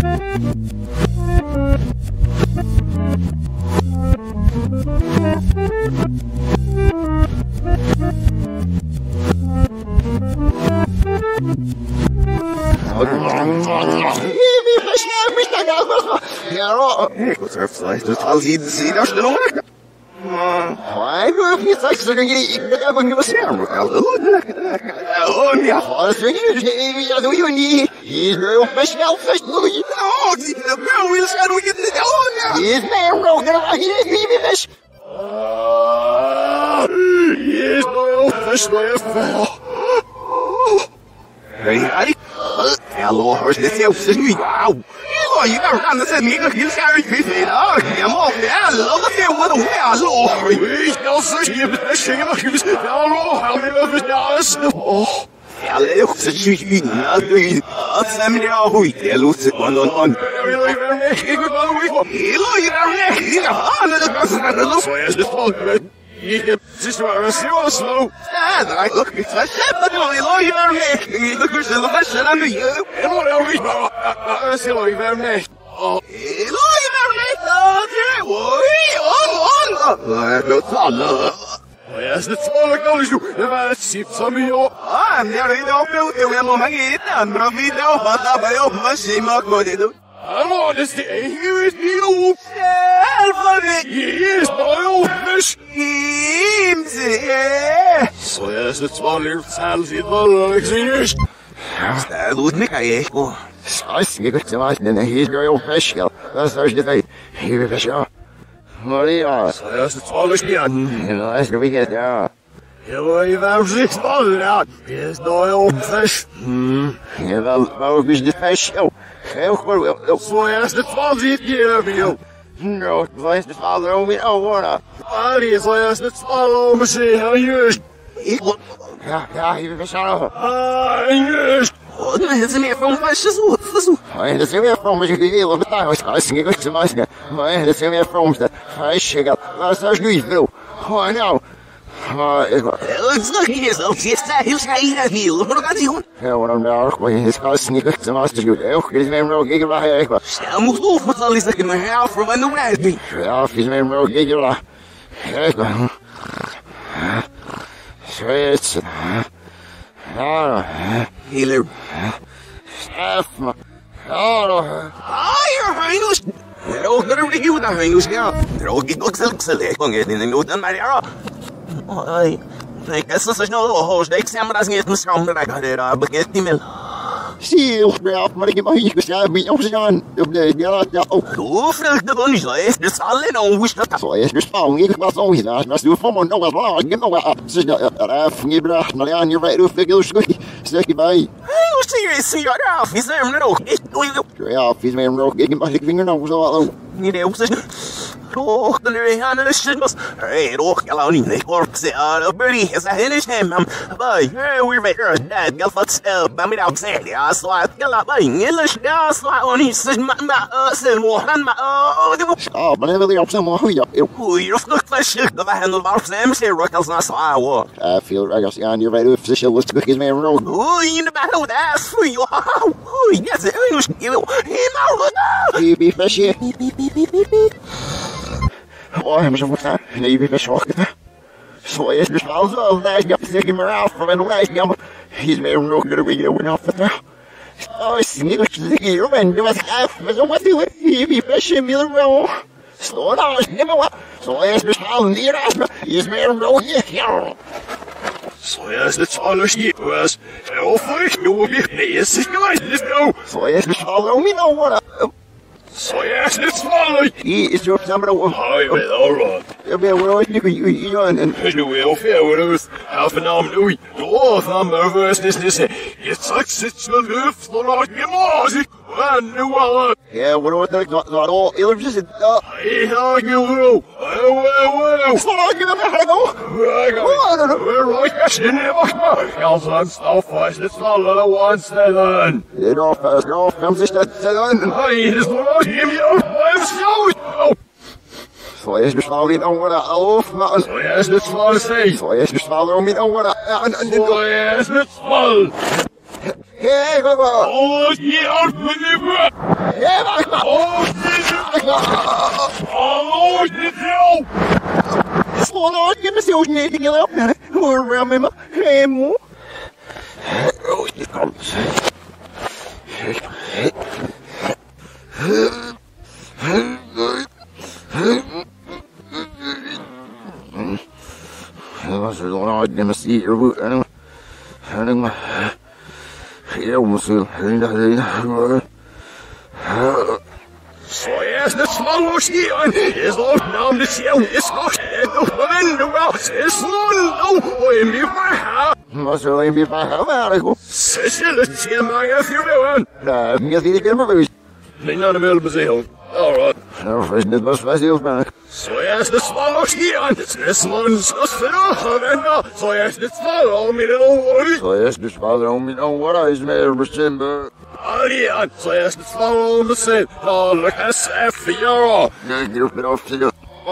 Hello, horse, this is wow. You never done this in me, you carry me. I'm all look at what a well, we shall see him, hello, how many of us oh, hello, such you nothing. I'll me out who they lose it on. Hello, this was so slow. I look at that, but only lawyer me. Look at the lesson under you. And what are we? Lawyer me. Oh, lawyer me. Yes, that's all I goes you. If I see some of you, I'm there in the build, you will make it and Ravi, but I must see my good. I want to stay here with you. Yes, my fish. So yes, it's all your sounds in the exist. That would make a echo. I see good to us, and he's very old fish. That's our debate. Here, fish. What do you ask? So yes, it's all again. You know, that's the weekend, yeah. You have 6 dollars out. Here's no old fish. Yeah, well, fish the fish. So yes, it's all the year of you. No, place the father only water. Yes, yes, it's all machine. How you? Yeah, you fish out. Yes. Oh, it's me from fishes. It's me from which you feel the time. I think it's to my skin. It's me from the fish. That's our new view. Oh, no. It looks like he's that he's got a meal. What are you? Yeah, what I'm now, when he's got sneakers to master you. His name will give a hair. I'm off with all these like in my house from under me. Yeah, his name will give you a hair. Sweet. Healer. Staff. Your Highness. They're all going to read you with the Highness here. They're all getting excellent. They know that my era. I guess this is no host. They examine us getting strong, but I got it. But get him in. See you, Ralph. But I get my use. I mean, oh, the bunch is the solid on which the so is responding. It was always not. Must do for more. No, you know what? You brought my on your right to figure sticky by. I was seriously, you're off. He's there, no. Ralph, he's man, roll, getting my fingernails all. You know, oh, the Rihanna was. Hey, look, allow me. They work a birdie as I finish him. But we're better than that. Go for sale. I'm outside. I saw it. Go up. English. I saw on his my oh, but never the option. Who you're for shit. The handlebar Sam say Rockels not so I feel like I was on your right official was to cook his man road. Oh, you in the battle with ass for you. Oh, yes, it was him out. You be fishy. Oh, I'm so sad. Maybe the shock. So it's just also that you're taking me out from the way. He's made no good to be went off the now. Oh, it's neither the hero and do it half as a what do it. He be fishing me the row. Slow down, so it's just how near us. He's made no here. So yes, the taller she was. Oh, fish, you will be yes, it's going to go. So yes, the taller we know what. So yes, it's fine. He is your number one. Hi, all right. Yeah, man, what are you doing? And you will feel with us. Half an hour, Louis. Oh, I'm nervous. This. It sucks. It's the lift. The lot of music. And you will. Yeah, what are they? Not all. You're just. Hey, how you will? Well. So I get up and go. We're right. Council stuff. It's not the one seven. It off. Comes this that seven. Hey, this one. So yes, just follow me on what I so yes, let's follow say. So yes, just follow me on what I so yes, let's follow. Hey, go. Oh, yeah, Hey, oh, Slå give me so anything else. More remember. Hey, more. Oh, it comes. Was er dan uit nemen zie je en maar heel moeilijk so yes, the small steam is all down the seal. It's not in the well. It's not no me was er alleen weer van gaan Cecil, it's in my afternoon. Mir die Kämpfer None of it was ill. All right. Nou, is net was heel maar So yes, the small steam. This one's a fiddle. So yes, it's follow me little worry. so yes dus vader om je nou wat is meer bestemmen Oh yeah, so yes, it's follow the same. Oh, look at Safira. nee die hoeft af te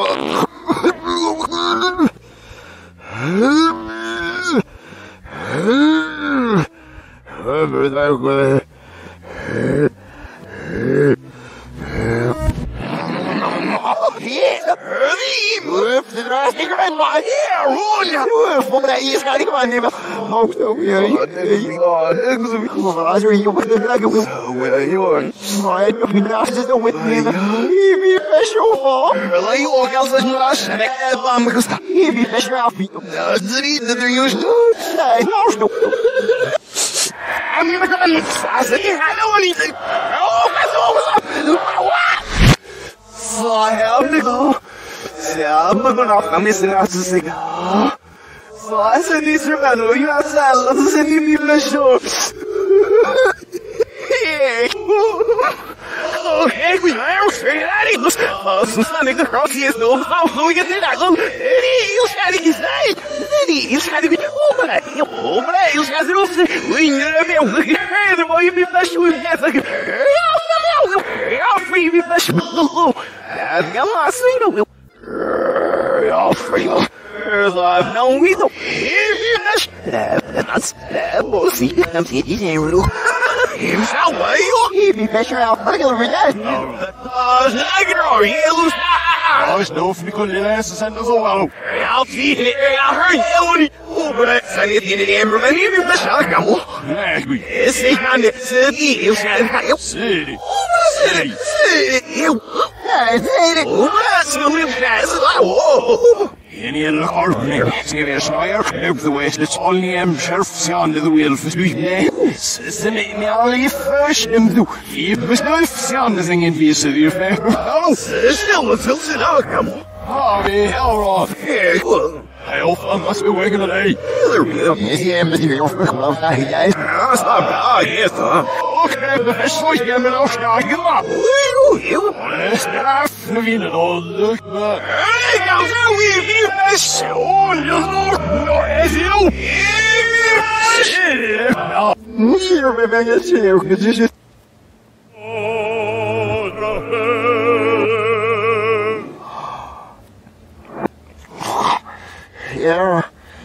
I'm gonna go and I said, I know anything. So I have to go. I'm gonna miss it out to sing. So I said, this remember, you have to let's send me the show. Oh, hey, we are straight at it. So Sonic the Cross is no how we get to that. You said it is right. You said it. Oh, but you said it. We never heard the boy be flesh with head like I'll free me flesh. I've got my sweet. I'll free you. I've known we don't. That's that. See, I'm thinking, how are you? Be better out regular that I know if you couldn't answer send us a while. I'll feed it. I heard you. Oh, but I said it in the amber. I need to miss out. Yes, they can. City. You said, City. City. City. Oh, that's the live fast. Oh. Any of the harbor, serious fire, the west, it's only sheriff's on the wheel for me. System me only first him to keep us no sound the thing in visa of your fair. Oh, still a filthy dog. Oh, me, hell wrong. I must be waking today. yeah but you don't know how he dies That's not bad, yes, okay, but that's what you're going to give up. Let's not feel it all. Look back. Hey, now, we be best. Oh, no, as you. You're maybe a chair because you just yeah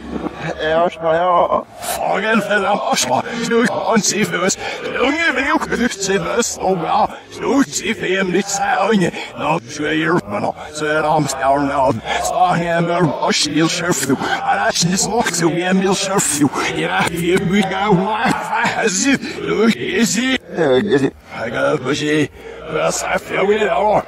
Forget for the hospital. Du kan se først. Unge vil jo kunne se først. Og ja, du se fem lidt særlige. Nå, så er der omstavlen af. Så her med og stil surf du. Og der snit nok så vi vil surf du. Ja, vi vil gå fast. Du kan se. Jeg kan få se. Hvad så får vi det over?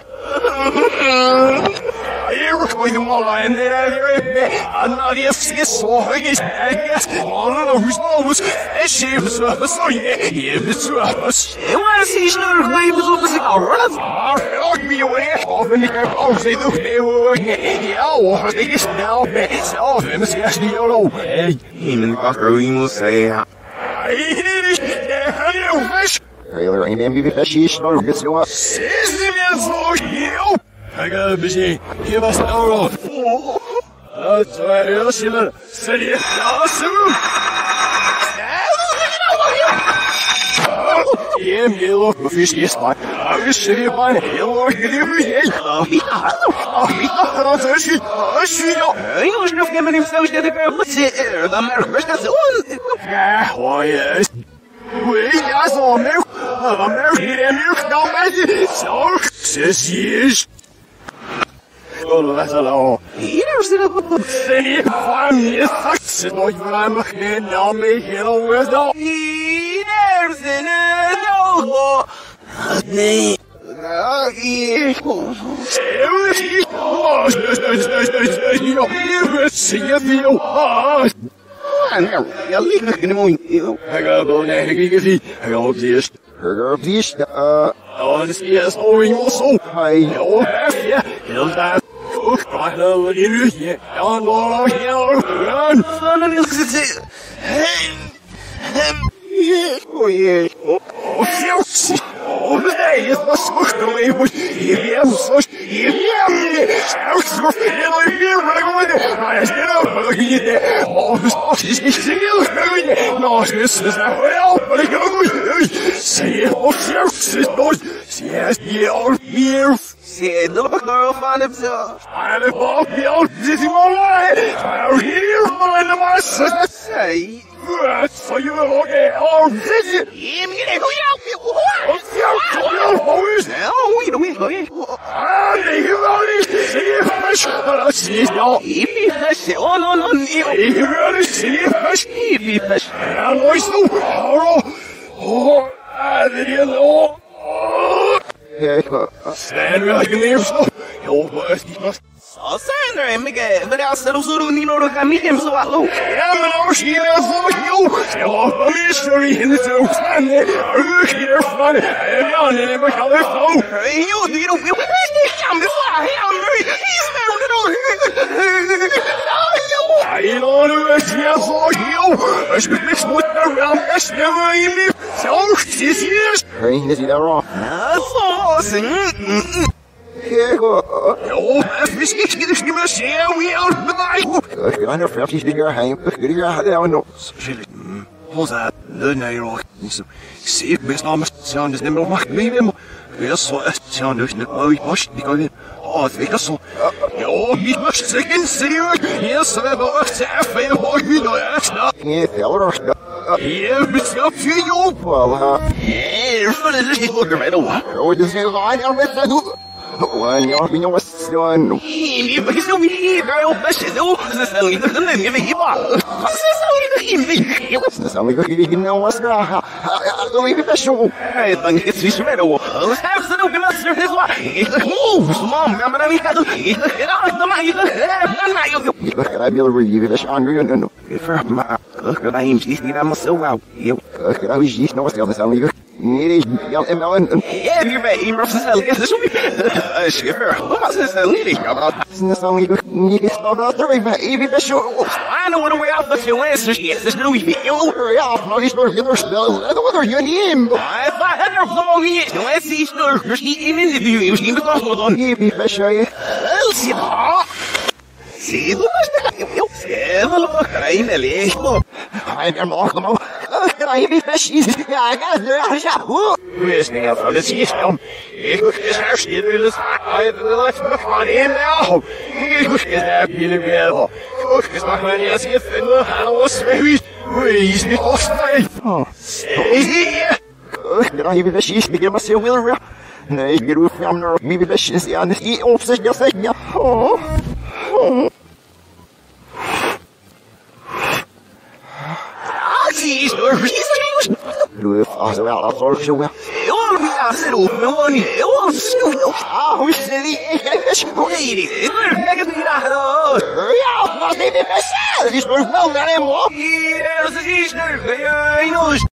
You're going to want to end I'm not if it's so I guess all of those knows a ship so yeah it's us. Why is he not going to look at our me away off in the house they look yeah they just now it's off and it's just you know even got growing will say fish Trailer ain't MVP fish is no gets you up I got a busy. Give us an hour. That's right. You'll see the city. Awesome. Yeah, me look. The fish is fine. I was sitting upon a hill or every day. English enough giving himself to the girl. What's it? The American. That's the one. Yeah, why, yes. Wait, I saw a milk. I'm married and milk. Don't make it. So, says Oh, that's all. Here's the city. I'm yes, I know I'm a kid. Now me here with no. Here's the no. Nee, het was zo geleverd. Hier was hier zelfs weer maar is niet oh, is niet heel nou, is wel, maar ik ook zie of zelfs is nooit zie je al hier zie de girl van hemzelf en de pop jou dit is maar hier maar in de massa say what so you okay oh this is Sander, maar als er zo niet nodig aan mij hem zo hallo. Ja, maar nou zie je wel voor jou. Zelf een mystery in de toestand. Rug hiervan. Ja, nee, maar ga er zo. Joh, die roep je. Ja, maar he's I don't know what's here for you. Als je niks moet around, that's never even. Zo, is hier. Hey, is hij daar al? Ja, zo. Oh, misschien is niet meer zeer weer belangrijk. Ik ben er verder niet meer heen. Ik ga nog. Wat dat? Nee, hoor. Zie ik best namens zijn, dus neem nog maar mee. Ja, zo is zijn dus niet mooi was. Die kan oh, weet dat zo. Ja, niet meer zeggen, serieus. Hier is er wel echt veel hoor. Ja, verder. Hier beschap je jou. Voilà. Hier, dat is niet voor de middel. Oh, dat is heel raar met dat doen. Wanneer ben je wat doen? Je begint zo weer bij op best zo. Ze zijn niet de neem je weer. Ze zijn niet de neem. Ze zijn niet de neem. Wat graag. Doe even best zo. Hey, dan is het weer wel. Wat hebben ze nou gemaakt? Ze is waar. Oh, mam, maar dan niet dat. Ik dan maar je. Ik begrijp je wel weer best aan doen. Maar ik ben hem niet helemaal zo wel. Ik ga je niet nog eens aan doen. Nee, ja, en wel een... Ja, hier bij iemand van zelf. Dat is zo niet. Schipper, wat is dat niet? Ja, maar dat is dan niet dat er even even best zo... I know what a way out of the answer is. There's no way. Ja, maar is nog heel snel. Wat er je niet? I thought er gewoon niet. No, I see snor. Er is niet in interview. Je misschien bedacht wat dan. Even best zo je. Zie je dat? Zie dat? Kleine leeg. Hij er nog nog. Even best is. Ja, ja. Wees niet af, dat is dan. Ik moet eens herstellen, dat ik me van hem nou. Ik moet eens herstellen weer. Ik mag maar eens hier vinden, alles weet. Wees niet opstaan. Even best is, ik heb zo wil. Nee, ik doe van er. Maybe best is ja, niet op zich dat zeg ja. Zie je door. Doe als wel als zorg zo wel. Heel ja, zit op me man. Heel snel. Hoe is dit? Ik heb het zo niet. Ik het niet aan. Ja, was dit best. Is nog wel naar hem op. Hier is het is er.